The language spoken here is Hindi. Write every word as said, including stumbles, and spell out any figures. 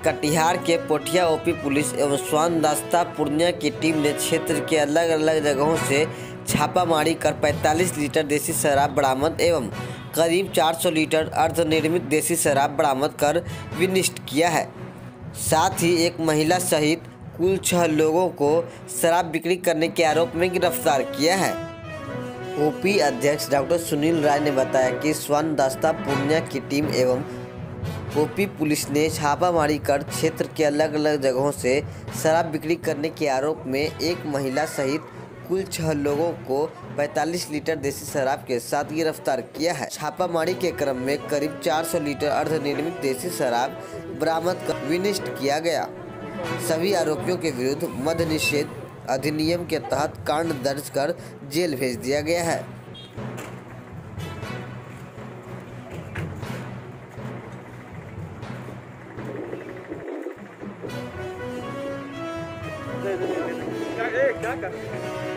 कटिहार के पोठिया ओपी पुलिस एवं स्वान दस्ता पूर्णिया की टीम ने क्षेत्र के अलग अलग जगहों से छापामारी कर पैंतालीस लीटर देसी शराब बरामद एवं करीब चार सौ लीटर अर्धनिर्मित देसी शराब बरामद कर विनिष्ट किया है। साथ ही एक महिला सहित कुल छह लोगों को शराब बिक्री करने के आरोप में गिरफ्तार किया है। ओपी अध्यक्ष डॉक्टर सुनील राय ने बताया कि स्वान दस्ता पूर्णिया की टीम एवं ओपी पुलिस ने छापामारी कर क्षेत्र के अलग अलग जगहों से शराब बिक्री करने के आरोप में एक महिला सहित कुल छह लोगों को पैंतालीस लीटर देसी शराब के साथ गिरफ्तार किया है। छापामारी के क्रम में करीब चार सौ लीटर अर्धनिर्मित देसी शराब बरामद कर विनिष्ट किया गया। सभी आरोपियों के विरुद्ध मद्य निषेध अधिनियम के तहत कांड दर्ज कर जेल भेज दिया गया है। क्या कर